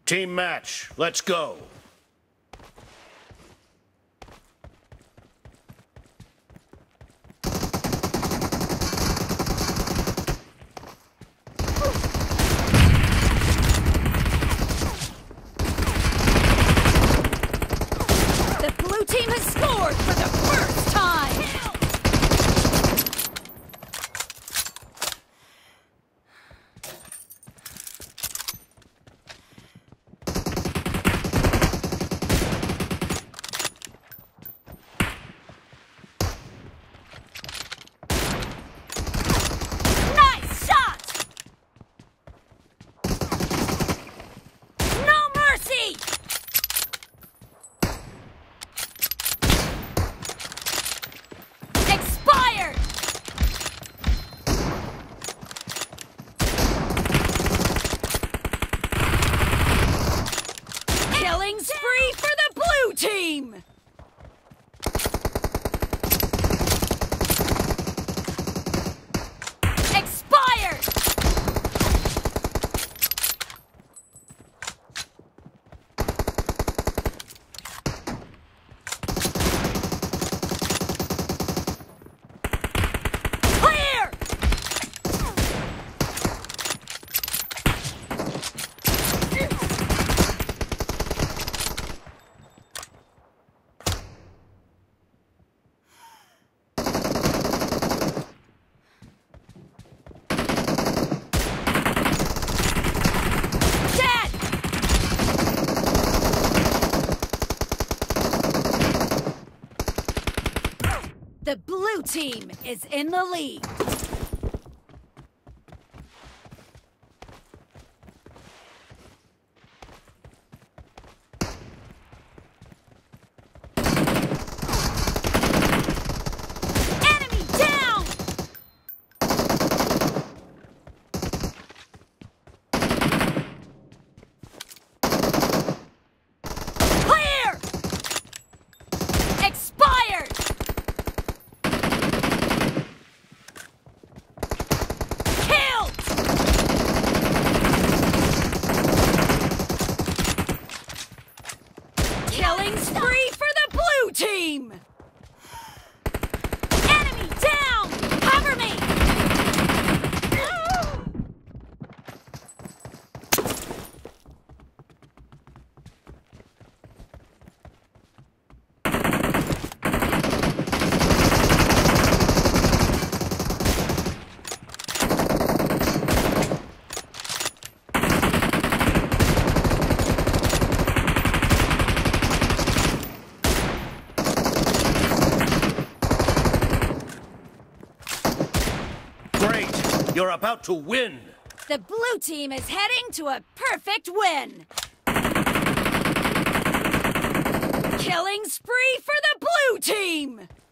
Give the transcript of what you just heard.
Team match, let's go. The blue team has scored for the first time! Nice shot! No mercy! Expired! Killing spree for the blue team! Expired! Clear! Dead! The blue team is in the lead. Enemy down! Clear! Expired! Killed! Killing spree for the blue team! Enemy down! Cover me! Great, you're about to win. The blue team is heading to a perfect win! Killing spree for the blue team!